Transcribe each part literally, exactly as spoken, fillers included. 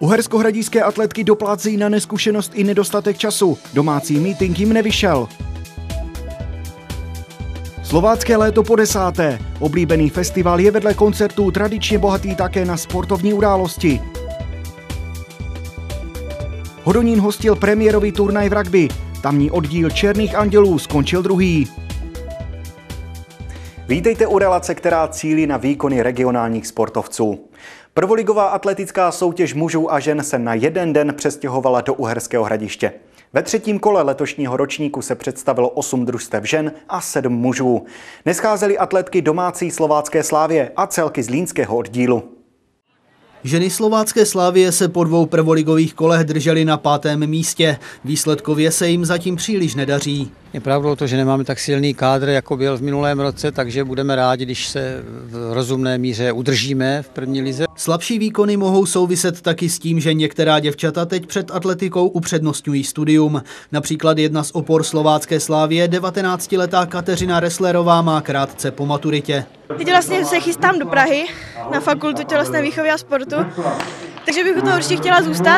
Uherskohradišťské atletky doplácejí na neskušenost i nedostatek času. Domácí meeting jim nevyšel. Slovácké léto po desáté. Oblíbený festival je vedle koncertů tradičně bohatý také na sportovní události. Hodonín hostil premiérový turnaj v rugby. Tamní oddíl Černých andělů skončil druhý. Vítejte u relace, která cílí na výkony regionálních sportovců. Prvoligová atletická soutěž mužů a žen se na jeden den přestěhovala do Uherského Hradiště. Ve třetím kole letošního ročníku se představilo osm družstev žen a sedm mužů. Nescházely atletky domácí slovácké Slávie a celky z línského oddílu. Ženy slovácké Slávie se po dvou prvoligových kolech držely na pátém místě. Výsledkově se jim zatím příliš nedaří. Je pravdou to, že nemáme tak silný kádr, jako byl v minulém roce, takže budeme rádi, když se v rozumné míře udržíme v první lize. Slabší výkony mohou souviset taky s tím, že některá děvčata teď před atletikou upřednostňují studium. Například jedna z opor slovácké Slávie, devatenáctiletá Kateřina Resslerová, má krátce po maturitě. Teď vlastně se chystám do Prahy na fakultu tělesné výchovy a sportu, takže bych u toho určitě chtěla zůstat.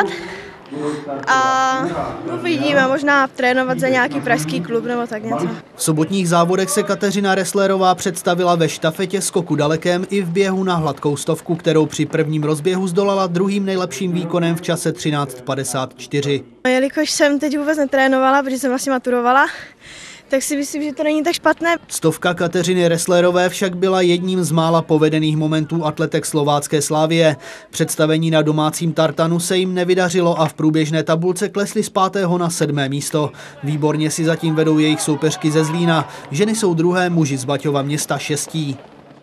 A uvidíme, možná trénovat za nějaký pražský klub nebo tak něco. V sobotních závodech se Kateřina Resslerová představila ve štafetě, skoku dalekém i v běhu na hladkou stovku, kterou při prvním rozběhu zdolala druhým nejlepším výkonem v čase třináct padesát čtyři. Jelikož jsem teď vůbec netrénovala, protože jsem vlastně maturovala, tak si myslím, že to není tak špatné. Stovka Kateřiny Resslerové však byla jedním z mála povedených momentů atletek slovácké Slávie. Představení na domácím tartanu se jim nevydařilo a v průběžné tabulce klesly z pátého na sedmé místo. Výborně si zatím vedou jejich soupeřky ze Zlína. Ženy jsou druhé, muži z Baťova Města šestí.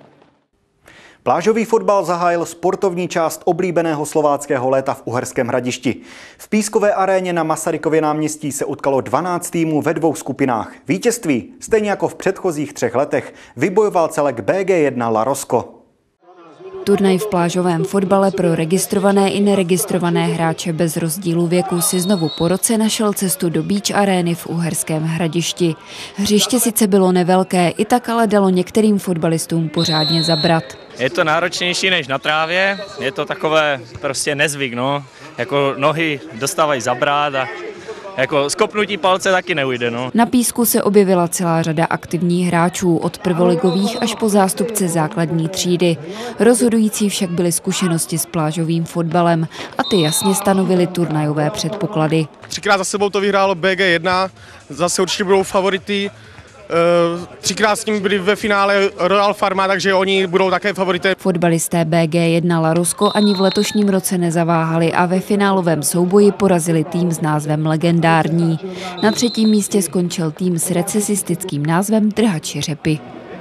Plážový fotbal zahájil sportovní část oblíbeného slováckého léta v Uherském Hradišti. V pískové aréně na Masarykově náměstí se utkalo dvanáct týmů ve dvou skupinách. Vítězství, stejně jako v předchozích třech letech, vybojoval celek B G jedna Larosko. Turnaj v plážovém fotbale pro registrované i neregistrované hráče bez rozdílu věku si znovu po roce našel cestu do Beach Arény v Uherském Hradišti. Hřiště sice bylo nevelké, i tak ale dalo některým fotbalistům pořádně zabrat. Je to náročnější než na trávě, je to takové prostě nezvyk, no. Jako nohy dostávají zabrat a jako skopnutí palce taky neujde, no. Na písku se objevila celá řada aktivních hráčů, od prvoligových až po zástupce základní třídy. Rozhodující však byly zkušenosti s plážovým fotbalem a ty jasně stanovily turnajové předpoklady. Třikrát za sebou to vyhrálo B G jedna, zase určitě budou favority. Třikrát s nimi byli ve finále Royal Pharma, takže oni budou také favorité. Fotbalisté B G jedna Larusko ani v letošním roce nezaváhali a ve finálovém souboji porazili tým s názvem Legendární. Na třetím místě skončil tým s recesistickým názvem Trhači Řepy.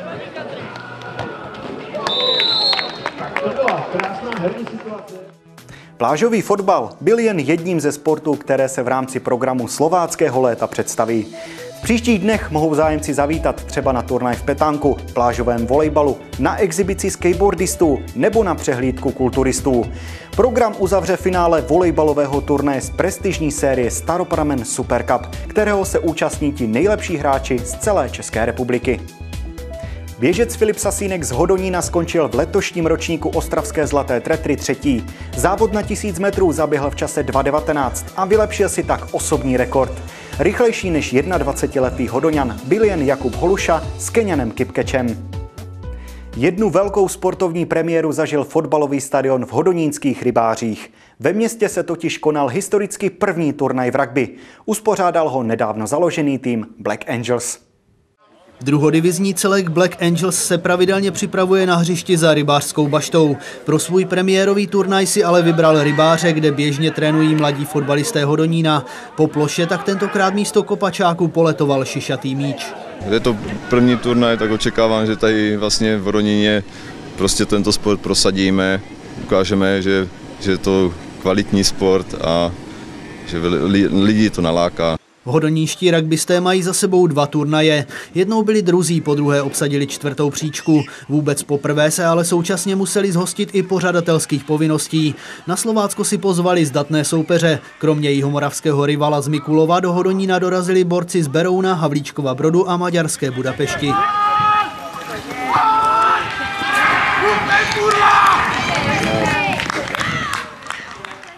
Plážový fotbal byl jen jedním ze sportů, které se v rámci programu slováckého léta představí. V příštích dnech mohou zájemci zavítat třeba na turnaj v petánku, plážovém volejbalu, na exibici skateboardistů nebo na přehlídku kulturistů. Program uzavře finále volejbalového turnaje z prestižní série Staropramen Super Cup, kterého se účastní ti nejlepší hráči z celé České republiky. Běžec Filip Sasínek z Hodonína skončil v letošním ročníku ostravské zlaté tretry třetí. Závod na tisíc metrů zaběhl v čase dva devatenáct a vylepšil si tak osobní rekord. Rychlejší než dvacetiletý Hodoňan byl jen Jakub Holuša s Keňanem Kipkečem. Jednu velkou sportovní premiéru zažil fotbalový stadion v hodonínských Rybářích. Ve městě se totiž konal historicky první turnaj v rugby. Uspořádal ho nedávno založený tým Black Angels. Druhodivizní celek Black Angels se pravidelně připravuje na hřišti za Rybářskou baštou. Pro svůj premiérový turnaj si ale vybral Rybáře, kde běžně trénují mladí fotbalisté Hodonína. Po ploše tak tentokrát místo kopačáku poletoval šišatý míč. Je to první turnaj, tak očekávám, že tady vlastně v Hodoníně prostě tento sport prosadíme. Ukážeme, že, že je to kvalitní sport a že lidi to naláká. Hodonínští rugbysté mají za sebou dva turnaje. Jednou byli druzí, po druhé obsadili čtvrtou příčku. Vůbec poprvé se ale současně museli zhostit i pořadatelských povinností. Na Slovácko si pozvali zdatné soupeře. Kromě jihomoravského rivala z Mikulova do Hodonína dorazili borci z Berouna, Havlíčkova Brodu a maďarské Budapešti.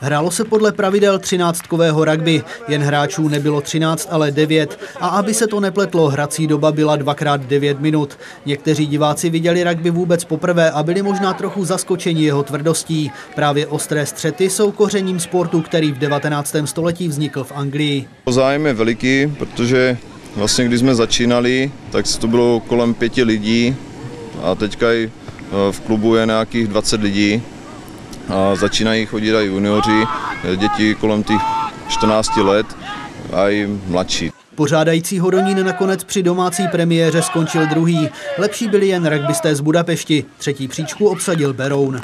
Hrálo se podle pravidel třináctkového rugby, jen hráčů nebylo třináct, ale devět. A aby se to nepletlo, hrací doba byla dvakrát devět minut. Někteří diváci viděli rugby vůbec poprvé a byli možná trochu zaskočeni jeho tvrdostí. Právě ostré střety jsou kořením sportu, který v devatenáctém století vznikl v Anglii. Zájem je veliký, protože vlastně když jsme začínali, tak to bylo kolem pěti lidí a teďka i v klubu je nějakých dvacet lidí. A začínají chodit i junioři, děti kolem těch čtrnácti let a i mladší. Pořádající Hodonín nakonec při domácí premiéře skončil druhý. Lepší byli jen rugbysté z Budapešti. Třetí příčku obsadil Beroun.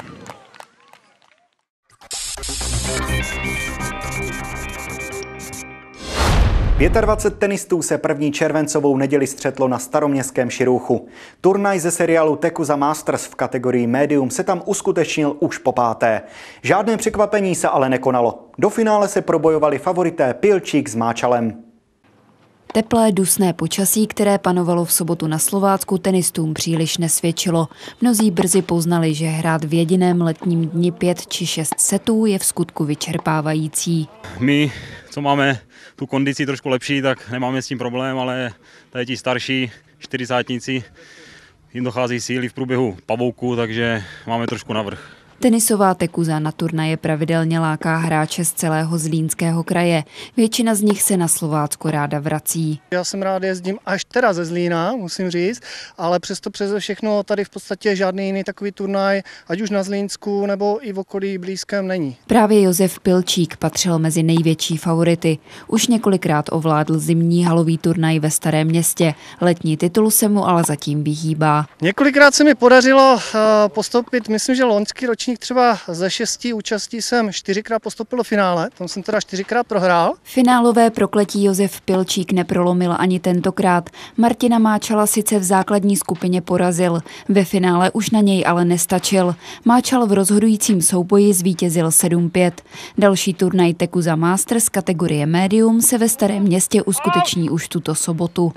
dvacet pět tenistů se první červencovou neděli střetlo na staroměstském Širůchu. Turnaj ze seriálu Tekuza Masters v kategorii Medium se tam uskutečnil už po páté. Žádné překvapení se ale nekonalo. Do finále se probojovali favorité Pilčík s Máčalem. Teplé, dusné počasí, které panovalo v sobotu na Slovácku, tenistům příliš nesvědčilo. Mnozí brzy poznali, že hrát v jediném letním dni pět či šest setů je v skutku vyčerpávající. My, co máme tu kondici trošku lepší, tak nemáme s tím problém, ale tady ti starší čtyřicátníci, jim dochází síly v průběhu pavouku, takže máme trošku navrch. Tenisová Tekuza na turnaje pravidelně láká hráče z celého Zlínského kraje. Většina z nich se na Slovácko ráda vrací. Já jsem rád jezdím až teda ze Zlína, musím říct, ale přesto přeze všechno tady v podstatě žádný jiný takový turnaj, ať už na Zlínsku nebo i v okolí blízkém není. Právě Josef Pilčík patřil mezi největší favority. Už několikrát ovládl zimní halový turnaj ve Starém Městě. Letní titul se mu ale zatím vyhýbá. Několikrát se mi podařilo postoupit, myslím, že loňský ročník třeba ze šesti účastí jsem čtyřikrát postoupil do finále, tam jsem teda čtyřikrát prohrál. Finálové prokletí Josef Pilčík neprolomil ani tentokrát. Martina Máčala sice v základní skupině porazil, ve finále už na něj ale nestačil. Máčal v rozhodujícím souboji zvítězil sedm pět. Další turnaj Tekuza Masters kategorie Medium se ve Starém Městě uskuteční už tuto sobotu.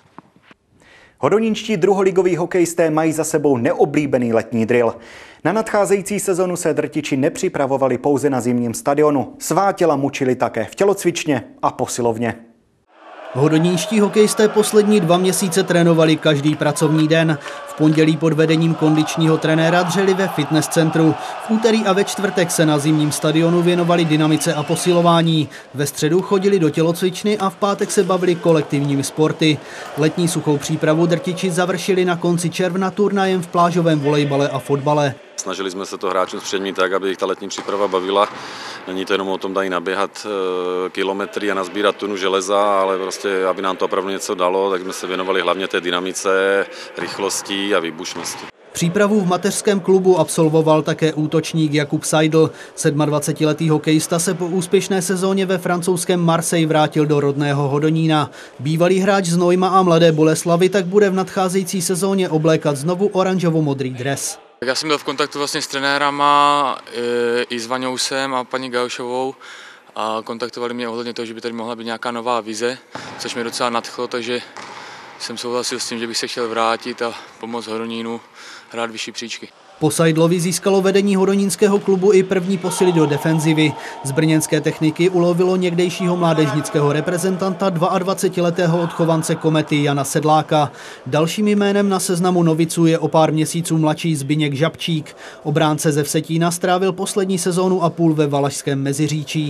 Hodonínští druholigoví hokejisté mají za sebou neoblíbený letní drill. Na nadcházející sezonu se drtiči nepřipravovali pouze na zimním stadionu. Svá těla mučili také v tělocvičně a posilovně. Hodonínští hokejisté poslední dva měsíce trénovali každý pracovní den. V pondělí pod vedením kondičního trenéra dřeli ve fitness centru. V úterý a ve čtvrtek se na zimním stadionu věnovali dynamice a posilování. Ve středu chodili do tělocvičny a v pátek se bavili kolektivními sporty. Letní suchou přípravu drtiči završili na konci června turnajem v plážovém volejbale a fotbale. Snažili jsme se to hráčům zpředmít tak, aby jich ta letní příprava bavila. Není to jenom o tom, dají naběhat kilometry a nazbírat tunu železa, ale prostě, aby nám to opravdu něco dalo, tak jsme se věnovali hlavně té dynamice, rychlosti a výbušnosti. Přípravu v mateřském klubu absolvoval také útočník Jakub Seidl. sedmadvacetiletý hokejista se po úspěšné sezóně ve francouzském Marseille vrátil do rodného Hodonína. Bývalý hráč z Nojma a Mladé Boleslavi tak bude v nadcházející sezóně oblékat znovu oranžovo-modrý dres. Já jsem byl v kontaktu vlastně s trenérama i s Vaňousem a paní Gaušovou a kontaktovali mě ohledně toho, že by tady mohla být nějaká nová vize, což mě docela nadchlo, takže jsem souhlasil s tím, že bych se chtěl vrátit a pomoct Hodonínu hrát vyšší příčky. Po Seidlovi získalo vedení hodonínského klubu i první posily do defenzivy. Z brněnské techniky ulovilo někdejšího mládežnického reprezentanta dvaadvacetiletého odchovance Komety Jana Sedláka. Dalším jménem na seznamu noviců je o pár měsíců mladší Zbyněk Žabčík. Obránce ze Vsetína strávil poslední sezónu a půl ve Valašském Meziříčí.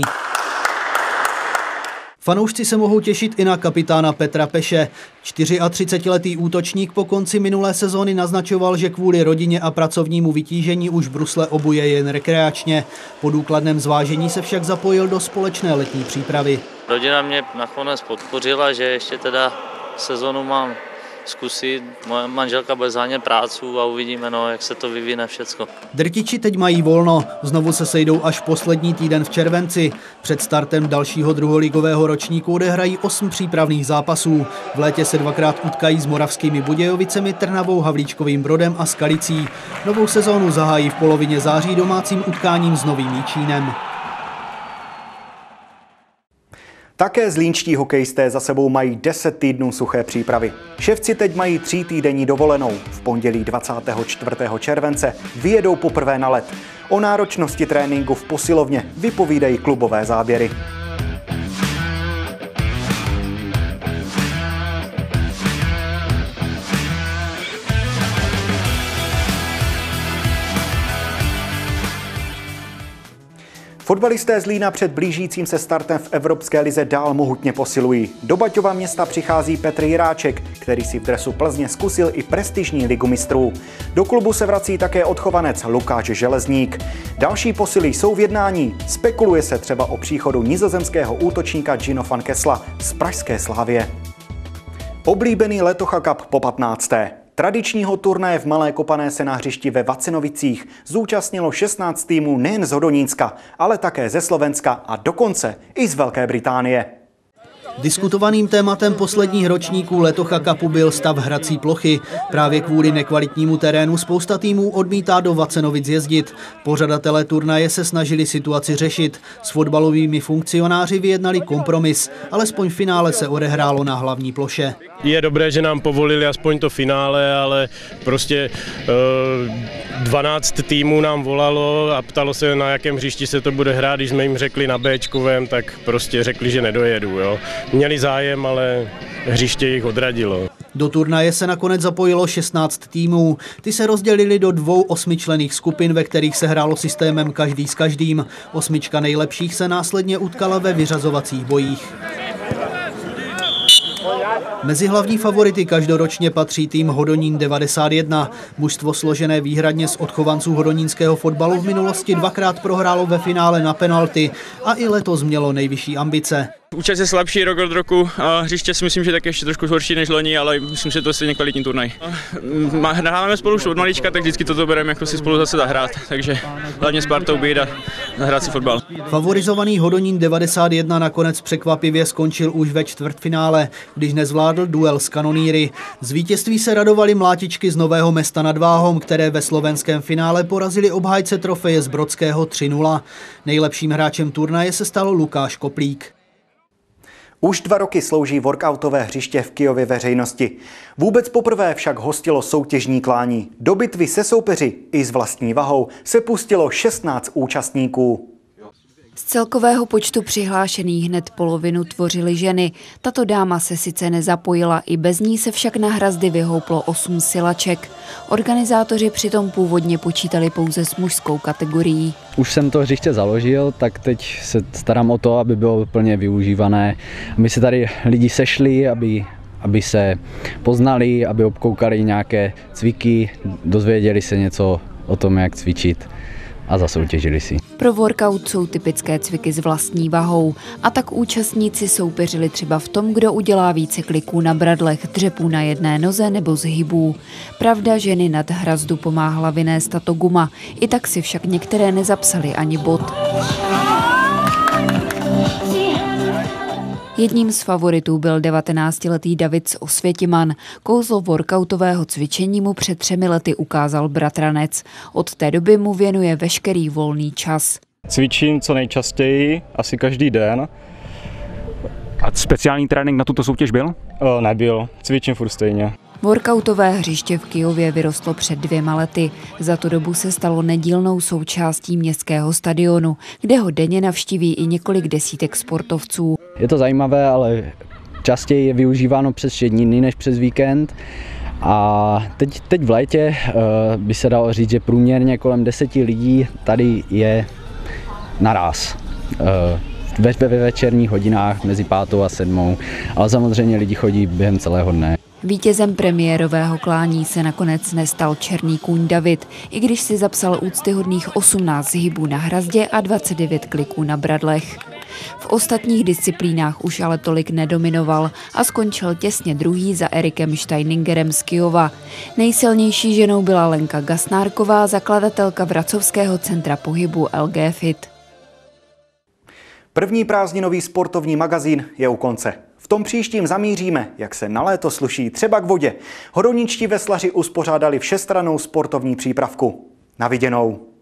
Fanoušci se mohou těšit i na kapitána Petra Peše. třiatřicetiletý útočník po konci minulé sezóny naznačoval, že kvůli rodině a pracovnímu vytížení už brusle obuje jen rekreačně. Po důkladném zvážení se však zapojil do společné letní přípravy. Rodina mě nakonec podpořila, že ještě teda sezonu mám zkusit. Moje manželka bude zhánět prácu a uvidíme, no, jak se to vyvine všecko. Drtiči teď mají volno, znovu se sejdou až poslední týden v červenci. Před startem dalšího druholigového ročníku odehrají osm přípravných zápasů. V létě se dvakrát utkají s Moravskými Budějovicemi, Trnavou, Havlíčkovým Brodem a Skalicí. Novou sezónu zahájí v polovině září domácím utkáním s Novým Jičínem. Také zlínští hokejisté za sebou mají deset týdnů suché přípravy. Ševci teď mají tří týdenní dovolenou. V pondělí dvacátého čtvrtého července vyjedou poprvé na led. O náročnosti tréninku v posilovně vypovídají klubové záběry. Fotbalisté Zlína před blížícím se startem v Evropské lize dál mohutně posilují. Do Baťova Města přichází Petr Jiráček, který si v dresu Plzně zkusil i prestižní ligu mistrů. Do klubu se vrací také odchovanec Lukáš Železník. Další posily jsou v jednání. Spekuluje se třeba o příchodu nizozemského útočníka Gino van Kessla z pražské Slavie. Oblíbený Letocha Cup po patnácté. Tradičního turnaje v Malé Kopané se na hřišti ve Vacenovicích zúčastnilo šestnáct týmů nejen z Hodonínska, ale také ze Slovenska a dokonce i z Velké Británie. Diskutovaným tématem posledních ročníků Letocha Cupu byl stav hrací plochy. Právě kvůli nekvalitnímu terénu spousta týmů odmítá do Vacenovic jezdit. Pořadatelé turnaje se snažili situaci řešit. S fotbalovými funkcionáři vyjednali kompromis. Alespoň v finále se odehrálo na hlavní ploše. Je dobré, že nám povolili aspoň to finále, ale prostě dvanáct týmů nám volalo a ptalo se, na jakém hřišti se to bude hrát. Když jsme jim řekli na Béčkovém, tak prostě řekli, že nedojedu. Jo. Měli zájem, ale hřiště jich odradilo. Do turnaje se nakonec zapojilo šestnáct týmů. Ty se rozdělili do dvou osmičlenných skupin, ve kterých se hrálo systémem každý s každým. Osmička nejlepších se následně utkala ve vyřazovacích bojích. Mezi hlavní favority každoročně patří tým Hodonín devadesát jedna. Mužstvo složené výhradně z odchovanců hodonínského fotbalu v minulosti dvakrát prohrálo ve finále na penalty a i letos mělo nejvyšší ambice. Účast je slabší rok od roku, a hřiště si myslím, že tak ještě trošku horší než loni, ale myslím, že to je stejně kvalitní turnaj. Hráme spolu už od malička, tak vždycky toto bereme, jako si spolu zase zahrát, takže hlavně s partou být a zahrát si fotbal. Favorizovaný Hodonín devadesát jedna nakonec překvapivě skončil už ve čtvrtfinále, když nezvládl duel s kanonýry. Z vítězství se radovali mlátičky z Nového Mesta nad Váhom, které ve slovenském finále porazili obhájce trofeje z Brodského tři nula. Nejlepším hráčem turnaje se stal Lukáš Koplík. Už dva roky slouží workoutové hřiště v Kyjově veřejnosti. Vůbec poprvé však hostilo soutěžní klání. Do bitvy se soupeři i s vlastní vahou se pustilo šestnáct účastníků. Z celkového počtu přihlášených hned polovinu tvořily ženy. Tato dáma se sice nezapojila, i bez ní se však na hrazdy vyhouplo osm silaček. Organizátoři přitom původně počítali pouze s mužskou kategorií. Už jsem to hřiště založil, tak teď se starám o to, aby bylo plně využívané. My se tady lidi sešli, aby, aby se poznali, aby obkoukali nějaké cviky, dozvěděli se něco o tom, jak cvičit. A zasoutěžili si. Pro workout jsou typické cviky s vlastní vahou a tak účastníci soupeřili třeba v tom, kdo udělá více kliků na bradlech, dřepů na jedné noze nebo zhybů. Pravda, ženy nad hrazdu pomáhala vynést tato guma, i tak si však některé nezapsali ani bod. Jedním z favoritů byl devatenáctiletý David z Osvětiman. Kouzlo workoutového cvičení mu před třemi lety ukázal bratranec. Od té doby mu věnuje veškerý volný čas. Cvičím co nejčastěji, asi každý den. A speciální trénink na tuto soutěž byl? O, nebyl, cvičím furt stejně. Workoutové hřiště v Kyjově vyrostlo před dvěma lety. Za tu dobu se stalo nedílnou součástí městského stadionu, kde ho denně navštíví i několik desítek sportovců. Je to zajímavé, ale častěji je využíváno přes všední než přes víkend. A teď, teď v létě uh, by se dalo říct, že průměrně kolem deseti lidí tady je naráz. Uh, ve, ve večerních hodinách mezi pátou a sedmou, ale samozřejmě lidi chodí během celého dne. Vítězem premiérového klání se nakonec nestal černý kůň David, i když si zapsal úctyhodných osmnáct hybů na hrazdě a dvacet devět kliků na bradlech. V ostatních disciplínách už ale tolik nedominoval a skončil těsně druhý za Erikem Steiningerem z Kyjova. Nejsilnější ženou byla Lenka Gasnárková, zakladatelka Vracovského centra pohybu L G Fit. První prázdninový sportovní magazín je u konce. V tom příštím zamíříme, jak se na léto sluší třeba k vodě. Hodonínští veslaři uspořádali všestrannou sportovní přípravku. Na viděnou.